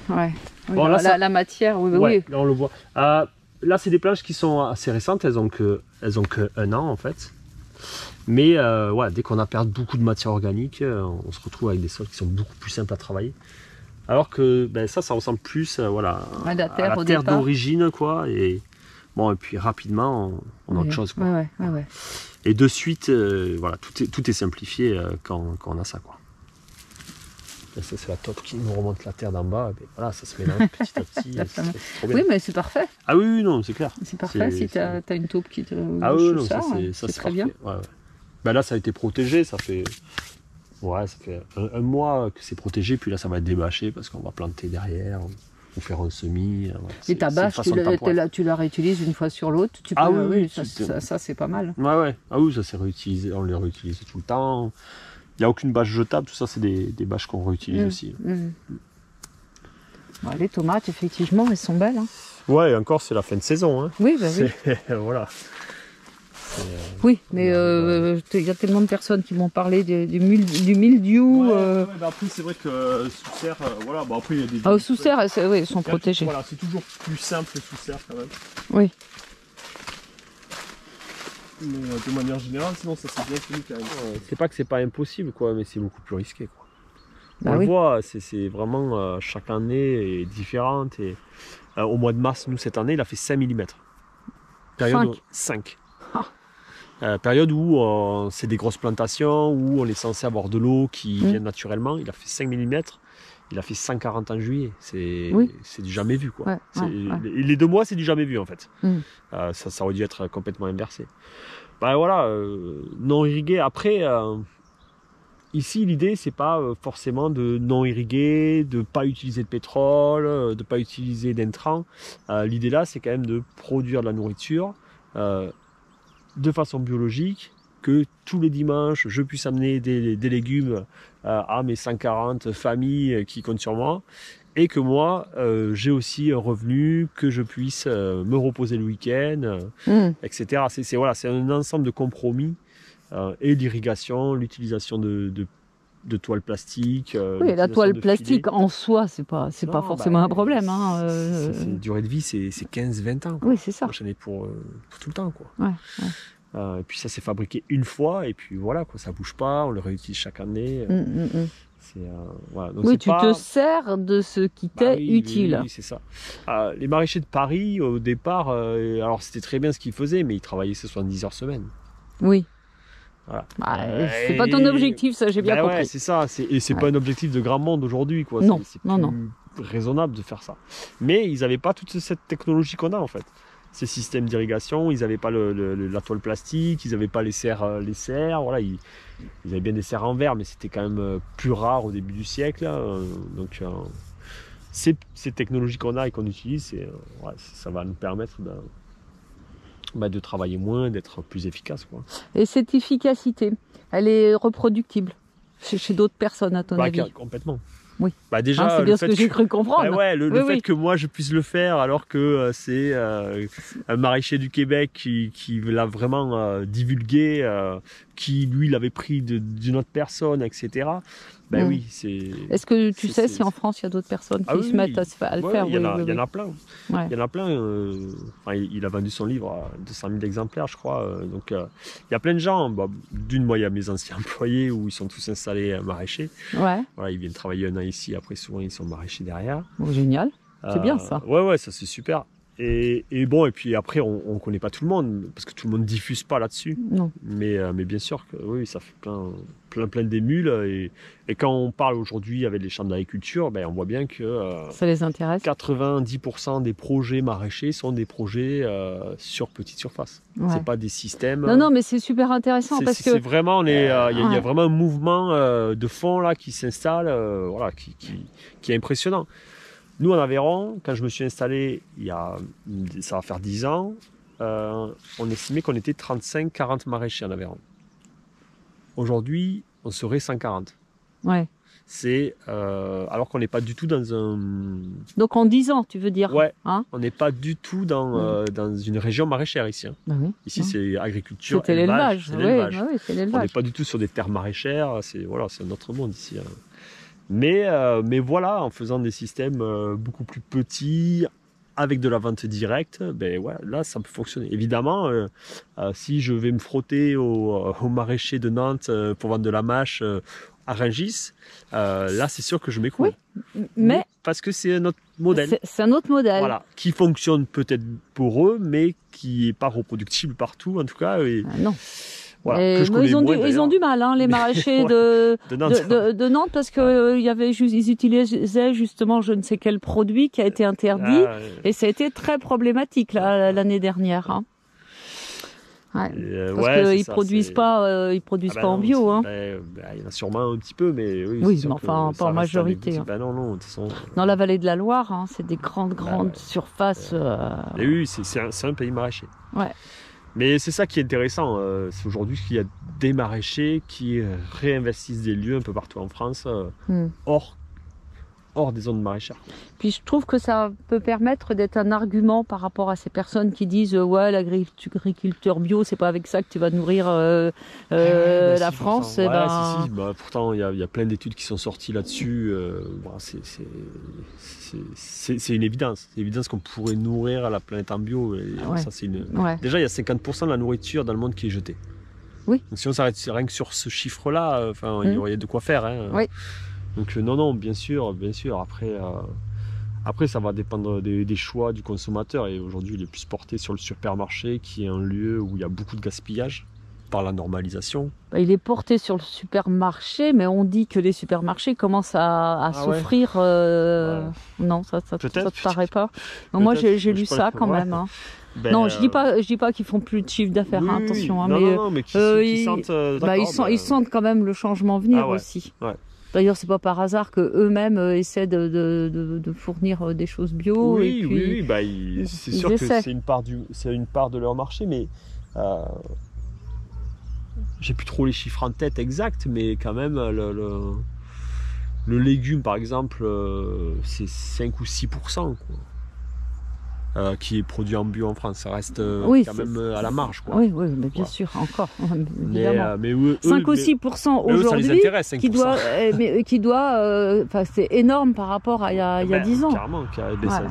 Ouais. Oui, Bon, là, la matière, oui, ouais, oui. là, on le voit. Là, c'est des planches qui sont assez récentes, elles ont que 1 an en fait. Mais ouais, dès qu'on a perdu beaucoup de matière organique, on se retrouve avec des sols qui sont beaucoup plus simples à travailler. Alors que ben, ça ressemble plus voilà, Ouais, la terre, à la terre d'origine, quoi. Et bon, et puis rapidement, on a autre chose, quoi. Ouais. Et de suite, voilà, tout est simplifié quand on a ça, quoi. Et ça, c'est la taupe qui nous remonte la terre d'en bas. Et voilà, ça se mélange petit à petit. C'est trop bien. Oui, mais c'est parfait. Ah oui, non, c'est clair. C'est parfait si tu as une taupe qui te ah oui, bouche non, ça, c'est très bien. Ouais. Ben là, ça a été protégé, ça fait un mois que c'est protégé, puis là, ça va être débâché parce qu'on va planter derrière, ou faire un semis. Voilà. Et ta bâche, tu la réutilises une fois sur l'autre. Oui, ça c'est pas mal. Ouais. Ah oui, ça c'est réutilisé, on les réutilise tout le temps. Il n'y a aucune bâche jetable, tout ça, c'est des bâches qu'on réutilise aussi. Ouais, les tomates, effectivement, elles sont belles. Hein. Ouais, et encore, c'est la fin de saison. Hein. Oui, bah oui. Voilà. Oui, mais il y a tellement de personnes qui m'ont parlé du mildiou. Bah après, c'est vrai que sous serre, voilà, bon après il y a des... Ah, sous serre, oui, elles sont protégées. Voilà, c'est toujours plus simple sous serre quand même. Oui. Mais de manière générale, sinon ça c'est bien tenu quand même. C'est pas que c'est pas impossible, quoi, mais c'est beaucoup plus risqué, quoi. On le voit, c'est vraiment chaque année est différente. Et au mois de mars, nous cette année, il a fait 5 mm. Période 5. Période où c'est des grosses plantations, où on est censé avoir de l'eau qui vient naturellement. Il a fait 5 mm. Il a fait 140 en juillet. C'est du jamais vu, quoi. Les 2 mois, c'est du jamais vu, en fait. Ça aurait dû être complètement inversé. Ben voilà, non irrigué. Après, ici, l'idée, c'est pas forcément de non irriguer, de pas utiliser de pétrole, de pas utiliser d'intrants. L'idée là, c'est quand même de produire de la nourriture de façon biologique, que tous les dimanches, je puisse amener des légumes à mes 140 familles qui comptent sur moi, et que moi, j'ai aussi un revenu, que je puisse me reposer le week-end, etc. C'est un ensemble de compromis, et l'irrigation, l'utilisation de toile plastique. Oui, la toile plastique en soi, c'est pas forcément un problème. Hein, c'est durée de vie, c'est 15-20 ans. Quoi. Oui, c'est ça. J'en ai pour tout le temps, quoi. Ouais. Et puis ça s'est fabriqué une fois, et puis voilà, quoi, ça bouge pas, on le réutilise chaque année. Voilà. Donc oui, te sers de ce qui t'est utile. Oui, c'est ça. Les maraîchers de Paris, au départ, alors c'était très bien ce qu'ils faisaient, mais ils travaillaient 70 heures semaine. Oui. Voilà. C'est pas ton objectif, ça, j'ai bien compris. Ouais, c'est ça. Et c'est pas un objectif de grand monde aujourd'hui, quoi. Non, c'est plus raisonnable de faire ça. Mais ils n'avaient pas toute cette technologie qu'on a, en fait. Ces systèmes d'irrigation, ils n'avaient pas la toile plastique, ils n'avaient pas les serres. Voilà, ils avaient bien des serres en verre, mais c'était quand même plus rare au début du siècle. Donc, ces technologies qu'on a et qu'on utilise, ça va nous permettre de travailler moins, d'être plus efficace, quoi. Et cette efficacité, elle est reproductible chez d'autres personnes, à ton avis? Complètement. Oui. Déjà, c'est bien ce que j'ai cru comprendre. Le fait que moi je puisse le faire, alors que c'est un maraîcher du Québec qui l'a vraiment divulgué, qui lui l'avait pris d'une autre personne, etc. Oui, c'est. Est-ce que tu sais si en France il y a d'autres personnes qui se mettent à le faire? Il y en a plein. Ouais. Il y en a plein. Il a vendu son livre à 200 000 exemplaires, je crois. Donc il y a plein de gens. D'une, moi, il y a mes anciens employés où ils sont tous installés maraîchers. Ouais. Voilà, ils viennent travailler 1 an ici. Après, souvent, ils sont maraîchers derrière. Oh, génial. C'est bien ça. Ouais, ça c'est super. Et puis après, on connaît pas tout le monde, parce que tout le monde diffuse pas là-dessus. Non. Mais bien sûr que oui, ça fait plein d'émules. Et quand on parle aujourd'hui avec les chambres d'agriculture, on voit bien que ça les intéresse. 90% des projets maraîchers sont des projets sur petite surface. Ouais. C'est pas des systèmes. Non, mais c'est super intéressant parce que c'est vraiment, il y a vraiment un mouvement de fond là qui s'installe, qui est impressionnant. Nous, en Aveyron, quand je me suis installé, ça va faire 10 ans, on estimait qu'on était 35-40 maraîchers en Aveyron. Aujourd'hui, on serait 140. Ouais. Alors qu'on n'est pas du tout dans un... Donc en 10 ans, tu veux dire? Ouais, hein, on n'est pas du tout dans une région maraîchère ici. Hein. Oui. Ici, c'est agriculture, c'était l'élevage. C'est l'élevage. Oui, c'est l'élevage. On n'est pas du tout sur des terres maraîchères, c'est un autre monde ici. Hein. Mais voilà, en faisant des systèmes beaucoup plus petits, avec de la vente directe, ben ouais, là ça peut fonctionner. Évidemment, si je vais me frotter au maraîcher de Nantes pour vendre de la mâche à Rungis, là c'est sûr que je m'écroule. Oui, mais parce que c'est un autre modèle. C'est un autre modèle. Voilà, qui fonctionne peut-être pour eux, mais qui n'est pas reproductible partout en tout cas. Et, non. Voilà, ils ont du mal, hein, les maraîchers de Nantes, parce que ils utilisaient justement je ne sais quel produit qui a été interdit, et ça a été très problématique l'année dernière. Hein. Ouais. Parce qu'ils produisent pas, en bio. Hein. Il y en a sûrement un petit peu, mais oui, mais enfin pas en majorité. Hein. Non, de toute façon, dans la vallée de la Loire, hein, c'est des grandes surfaces. Et oui, c'est un pays maraîcher. Ouais. Mais c'est ça qui est intéressant. C'est aujourd'hui qu'il y a des maraîchers qui réinvestissent des lieux un peu partout en France, hors des zones maraîchères. Puis je trouve que ça peut permettre d'être un argument par rapport à ces personnes qui disent ouais, l'agriculture bio, c'est pas avec ça que tu vas nourrir la France. Pourtant, pourtant il y a plein d'études qui sont sorties là-dessus. C'est une évidence. C'est une évidence qu'on pourrait nourrir la planète en bio. Et ça, déjà, il y a 50% de la nourriture dans le monde qui est jetée. Oui. Donc, si on s'arrête rien que sur ce chiffre-là, il y aurait de quoi faire. Hein. Oui. Donc non, bien sûr. Après, ça va dépendre des choix du consommateur. Et aujourd'hui, il est plus porté sur le supermarché, qui est un lieu où il y a beaucoup de gaspillage par la normalisation. Il est porté sur le supermarché, mais on dit que les supermarchés commencent à souffrir. Non, ça te paraît pas. Non, moi, j'ai lu ça quand même. Hein. Non, je dis pas qu'ils font plus de chiffre d'affaires. Oui, attention. Hein, mais qui sentent. Ils sentent quand même le changement venir aussi. Ouais. D'ailleurs, c'est pas par hasard que eux-mêmes essaient de fournir des choses bio. Oui, c'est sûr que c'est une part de leur marché, mais j'ai plus trop les chiffres en tête exacts, mais quand même le légume, par exemple, c'est 5 ou 6%. Qui est produit en bio en France, ça reste quand même à la marge. Quoi. Oui, mais bien sûr, encore. Évidemment. Mais eux, 5 ou 6% aujourd'hui, qui doit, c'est énorme par rapport à il y a 10 ans. Carrément, carrément.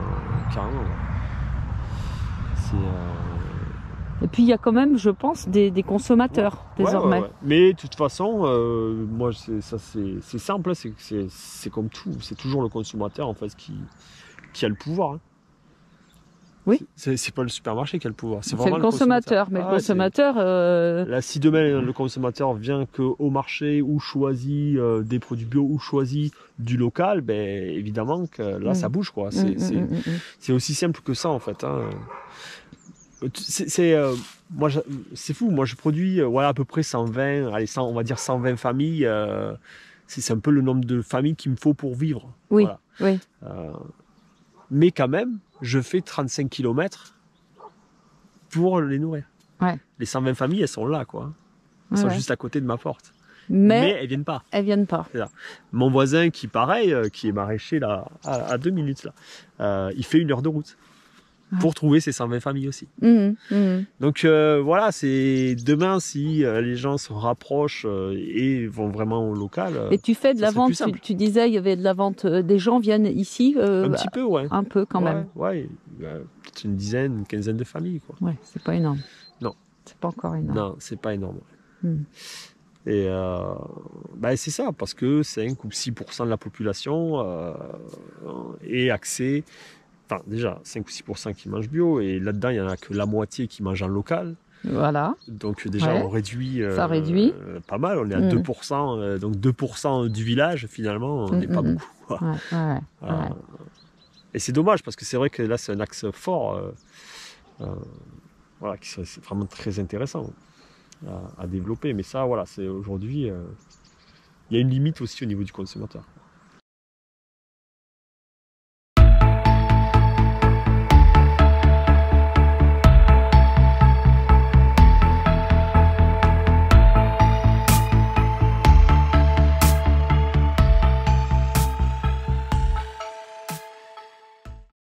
Et puis il y a quand même, je pense, des consommateurs désormais. Ouais. Mais de toute façon, moi, c'est simple, c'est comme tout, c'est toujours le consommateur en fait qui a le pouvoir. Hein. Oui. C'est pas le supermarché qui a le pouvoir, c'est le consommateur. Mais le consommateur. Là, si demain le consommateur vient qu'au marché ou choisit des produits bio ou choisit du local, évidemment que là ça bouge quoi. C'est aussi simple que ça en fait. Hein. Moi, c'est fou. Moi, je produis à peu près 120, on va dire 120 familles. C'est un peu le nombre de familles qu'il me faut pour vivre. Oui. Voilà. Oui. Mais quand même, je fais 35 km pour les nourrir. Ouais. Les 120 familles, elles sont là, quoi. Elles sont juste à côté de ma porte. Mais elles viennent pas. C'est ça. Mon voisin, qui est maraîcher là, à 2 minutes, là, il fait 1 heure de route pour trouver ces 120 familles aussi. Donc voilà, c'est demain si les gens se rapprochent et vont vraiment au local. Et tu fais de la vente, tu disais il y avait de la vente, des gens viennent ici un petit peu, ouais. Un peu quand même. Ouais, peut-être une quinzaine de familles, quoi. Ouais, c'est pas énorme. Non. C'est pas encore énorme. Non, c'est pas énorme. Et c'est ça, parce que 5 ou 6% de la population est axée. Enfin, déjà, 5 ou 6% qui mangent bio, et là-dedans, il n'y en a que la moitié qui mange en local. Voilà. Donc, déjà, on réduit. Ça réduit. Pas mal, on est à 2%. Donc, 2% du village, finalement, on n'est pas beaucoup. Quoi. Ouais. Et c'est dommage, parce que c'est vrai que là, c'est un axe fort, qui serait vraiment très intéressant à développer. Mais ça, voilà, c'est aujourd'hui. Il y a une limite aussi au niveau du consommateur.